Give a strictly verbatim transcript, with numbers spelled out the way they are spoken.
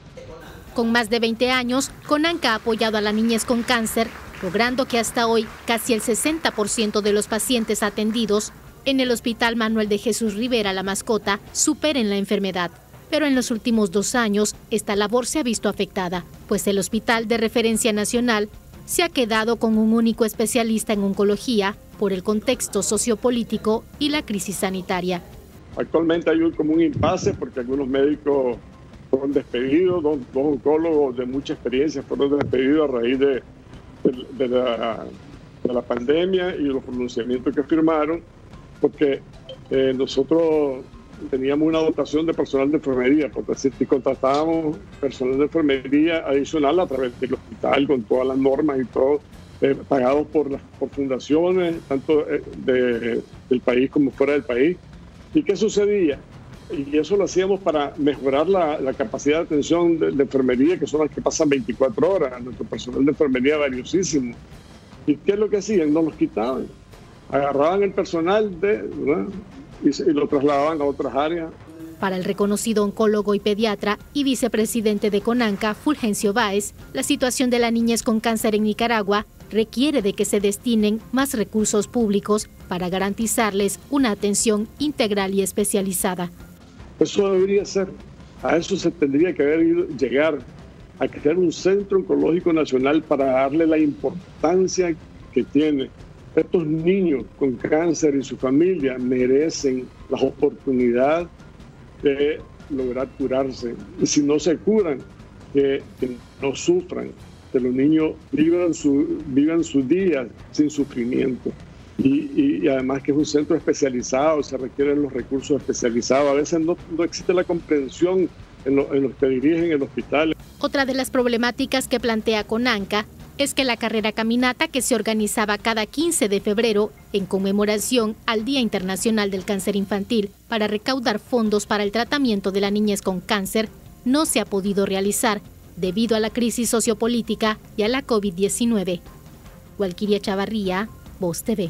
Con más de veinte años, Conanca ha apoyado a la niñez con cáncer, logrando que hasta hoy casi el sesenta por ciento de los pacientes atendidos en el Hospital Manuel de Jesús Rivera La Mascota superen la enfermedad. Pero en los últimos dos años, esta labor se ha visto afectada, pues el Hospital de Referencia Nacional se ha quedado con un único especialista en oncología por el contexto sociopolítico y la crisis sanitaria. Actualmente hay un, como un impasse porque algunos médicos fueron despedidos, dos, dos oncólogos de mucha experiencia fueron despedidos a raíz de, de, de, la, de la pandemia y los pronunciamientos que firmaron, porque eh, nosotros teníamos una dotación de personal de enfermería, por decir, y contratábamos personal de enfermería adicional a través del hospital con todas las normas y todo, eh, pagados por las por fundaciones, tanto de, del país como fuera del país. ¿Y qué sucedía? Y eso lo hacíamos para mejorar la, la capacidad de atención de, de enfermería, que son las que pasan veinticuatro horas, nuestro personal de enfermería valiosísimo. ¿Y qué es lo que hacían? Nos los quitaban. Agarraban el personal de, y, y lo trasladaban a otras áreas. Para el reconocido oncólogo y pediatra y vicepresidente de Conanca, Fulgencio Báez, la situación de la niñez con cáncer en Nicaragua requiere de que se destinen más recursos públicos para garantizarles una atención integral y especializada. Eso debería ser, a eso se tendría que haber ido, llegar a crear un centro oncológico nacional para darle la importancia que tiene. Estos niños con cáncer y su familia merecen la oportunidad de lograr curarse. Y si no se curan, que, que no sufran, que los niños vivan, su, vivan sus días sin sufrimiento. Y, y, y además que es un centro especializado, se requieren los recursos especializados. A veces no, no existe la comprensión en, lo, en los que dirigen el hospital. Otra de las problemáticas que plantea Conanca es que la carrera caminata que se organizaba cada quince de febrero en conmemoración al Día Internacional del Cáncer Infantil para recaudar fondos para el tratamiento de la niñez con cáncer no se ha podido realizar debido a la crisis sociopolítica y a la COVID diecinueve. Walquiria Chavarría, Voz T V.